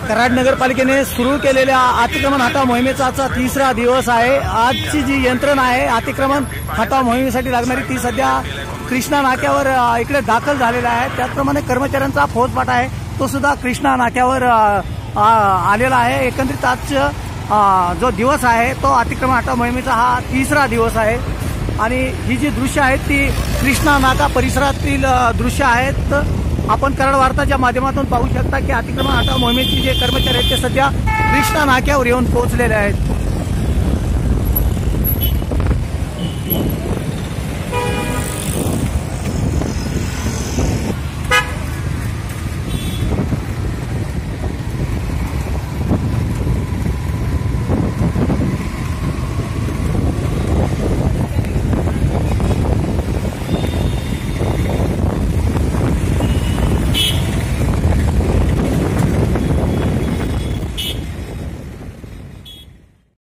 कराड नगरपालिकेने सुरू केलेल्या अतिक्रमण हटाव मोहिमेचा आजचा तिसरा दिवस आहे। आजची जी यंत्रणा आहे अतिक्रमण हटाव मोहिमेसाठी लागणारी ती सध्या कृष्णा नाक्यावर इकडे दाखल झालेला आहे। त्याचप्रमाणे कर्मचाऱ्यांचा फौजफाटा आहे तो सुद्धा कृष्णा नाक्यावर आलेला आहे। एकंदरीत आजचा जो दिवस आहे तो अतिक्रमण हटाव मोहिमेचा हा तिसरा दिवस आहे आणि ही जी दृश्य आहेत ती कृष्णा नाका परिसरातील दृश्य आहेत। आपण कराड वार्ताच्या माध्यमातून पाहू शकता की अतिक्रमण हटाव मोहिमेचे जे कर्मचारी आहेत ते सध्या कृष्णा नाक्यावर येऊन पोहोचलेले आहेत।